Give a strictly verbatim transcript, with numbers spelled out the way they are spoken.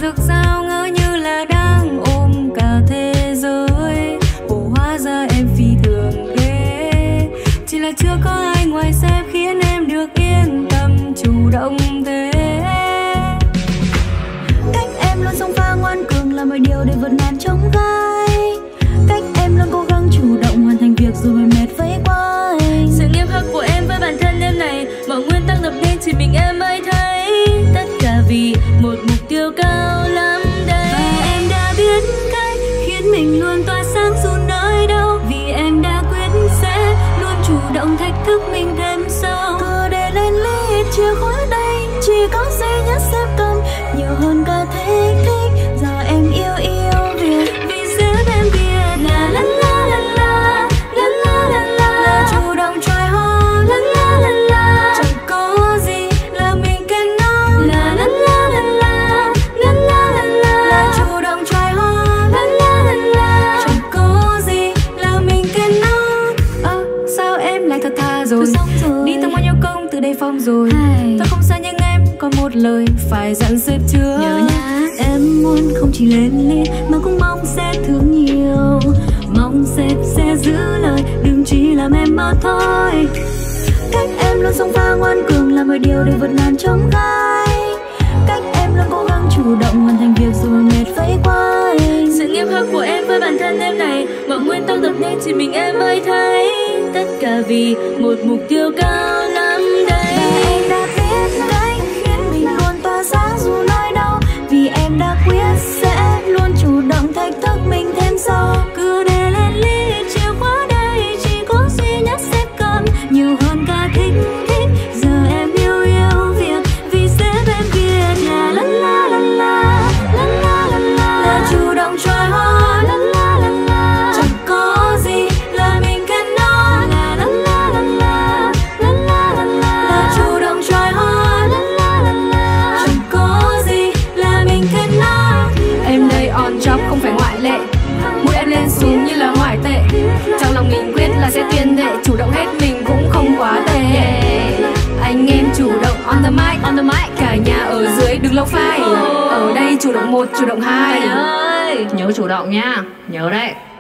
thực sao ngỡ như là đang ôm cả thế giới. Ồ hóa ra em phi thường ghê, chỉ là chưa có ai ngoài sếp khiến em được yên tâm chủ động thế. Cách em luôn xông pha ngoan cường là mọi điều để vượt ngàn chông gai. Cách em luôn cố gắng chủ động hoàn thành việc dù mệt mệt vẫy qua anh. Sự nghiêm khắc của em với bản thân em này, mọi nguyên tắc lập nên chỉ mình em mới thấy. Tất cả vì một mục tiêu cao lắm đây. Và em đã biết cách khiến mình luôn tỏa sáng dù nơi đâu. Vì em đã quyết sẽ luôn chủ động thách thức mình thêm sâu. Cứ để lên list chìa khóa đây, chỉ có duy nhất sếp cầm nhiều hơn cả thích thích. Giờ em yêu yêu việc vì sếp em biết là la la la la la la la la là chủ động try hard la la la la. Chẳng có gì là mình kết nối la la la la la la la la la là chủ động try hard la la la la. Chẳng có gì là mình kết nối. Ơ à, sao em lại thật thà rồi, rồi. Đi từng bao nhiêu công từ đây phong rồi. Hay. Tôi không xa nhưng em còn một lời phải dặn sếp chưa. Nhớ nhá. Em muốn không chỉ lên list mà cũng mong sếp thương nhiều. Mong sếp sẽ giữ lời, đừng chỉ làm em mà thôi. Cách em luôn xông pha ngoan cường là mọi điều để vượt ngàn chông gai. Cách em luôn cố gắng chủ động hoàn thành việc dù mệt vẫy qua anh. Sự nghiêm khắc của em với bản thân em này, mọi nguyên tắc lập nên chỉ mình em mới thấy. Tất cả vì một mục tiêu cao lắm đây. Và em đã biết cách khiến mình luôn tỏa sáng dù nơi đâu. Vì em đã quyết sẽ luôn chủ động thách thức mình thêm sâu. Cứ để lên list chìa khóa đây, chỉ có duy nhất sếp cầm nhiều hơn cả thích thích. Giờ em yêu yêu việc vì sếp em biết là la la la la la la la la là chủ động try hard la la la la. Chẳng có gì là mình kết nối la la la la la la la la la là chủ động try hard la la la la. Chẳng có gì là mình kết nối. Em đây on job không phải ngoại lệ, mũi em lên xuống như là ngoại tệ. Trong lòng mình quyết là sẽ tuyên thệ chủ động hết mình cũng không quá tệ. Anh em chủ động on the mic, on the mic. Cả nhà ở dưới đừng lâu phai. Ở đây chủ động một, chủ động hai. Ơi, nhớ chủ động nha, nhớ đấy.